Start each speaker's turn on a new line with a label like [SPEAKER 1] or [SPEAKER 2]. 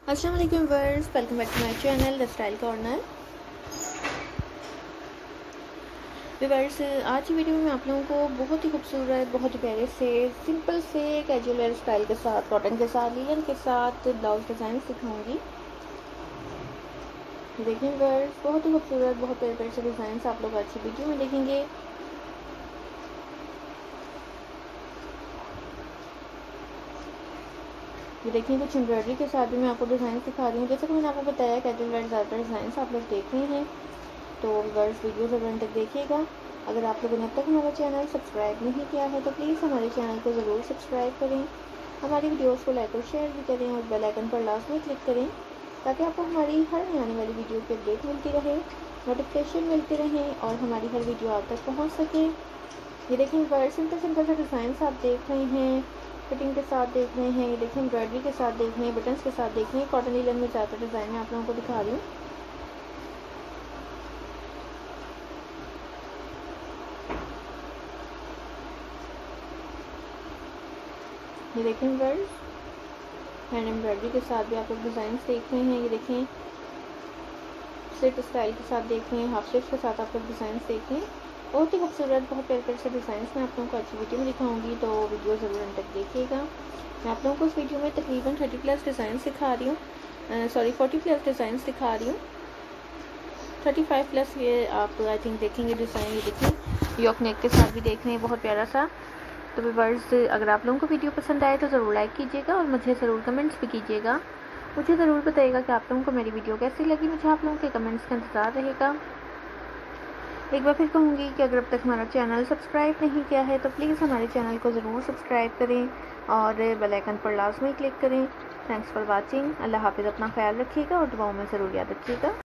[SPEAKER 1] अस्सलाम वालेकुम viewers, welcome back to my channel the style corner. Viewers, आज की वीडियो में मैं आप लोगों को बहुत ही खूबसूरत, बहुत ही प्यारे से सिंपल से कैजुअल वेयर स्टाइल के साथ, कॉटन के साथ, लिनन के साथ ब्लाउज डिज़ाइन सिखाऊंगी। देखिए व्यूअर्स, बहुत ही खूबसूरत, बहुत प्यारे प्यारे से डिज़ाइन आप लोग आज की वीडियो में देखेंगे। ये देखिए, कुछ एम्ब्रॉयडरी के साथ भी मैं आपको डिज़ाइन सिखा रही हूँ। जैसे कि मैंने आपको बताया, कैजुअल वेयर ज़्यादातर डिज़ाइन आप लोग देख रहे हैं, तो व्यूअर्स वीडियो ज़रूर अंत तक देखिएगा। अगर आप लोगों ने अब तक हमारा चैनल सब्सक्राइब नहीं किया है तो प्लीज़ हमारे चैनल को ज़रूर सब्सक्राइब करें, हमारी वीडियोस को लाइक और शेयर भी करें और बेल आइकन पर लास्ट में क्लिक करें, ताकि आपको हमारी हर आने वाली वीडियो की अपडेट मिलती रहे, नोटिफिकेशन मिलती रहें और हमारी हर वीडियो आप तक पहुँच सके। ये देखें व्यूअर्स, सिंपल सिंपल सा डिज़ाइन आप देख रहे हैं, फिटिंग के साथ देख रहे हैं। ये देखें, एम्ब्रॉयडरी के साथ देख रहे हैं, बटन्स के साथ देख रहे हैं। कॉटन लिनन में ज़्यादा डिज़ाइन मैं आप लोगों को दिखा रही हूँ। ये देखें व्यूअर्स, हैंड एम्ब्रॉयडरी के साथ भी आप लोग डिज़ाइन देख रहे हैं। ये देखें, स्लिट स्टाइल के साथ देख रहे हैं, हाफ स्लिट्स के साथ आप लोग डिज़ाइन देख रहे हैं। बहुत ही खूबसूरत, बहुत प्यारे प्यारे से डिज़ाइन मैं आप लोगों को अच्छी वीडियो में दिखाऊंगी, तो वीडियो ज़रूर अंत तक देखिएगा। मैं आप लोगों को इस वीडियो में तकरीबन 30+ डिज़ाइन सिखा रही हूँ, 40+ डिज़ाइन दिखा रही हूँ। 35+ ये आप आई थिंक देखेंगे डिज़ाइन। ये देखिए, योक नेक के साथ भी देख रहे हैं, बहुत प्यारा सा। तो व्यूअर्स, अगर आप लोगों को वीडियो पसंद आए तो ज़रूर लाइक कीजिएगा और मुझे ज़रूर कमेंट्स भी कीजिएगा। मुझे ज़रूर बताइएगा कि आप लोगों को मेरी वीडियो कैसी लगी। मुझे आप लोगों के कमेंट्स का इंतज़ार रहेगा। एक बार फिर कहूँगी कि अगर अब तक हमारा चैनल सब्सक्राइब नहीं किया है तो प्लीज़ हमारे चैनल को ज़रूर सब्सक्राइब करें और बेल आइकन पर लाजमी क्लिक करें। Thanks for watching. अल्लाह हाफिज़। अपना ख्याल रखिएगा और दुआओं में ज़रूर याद रखिएगा।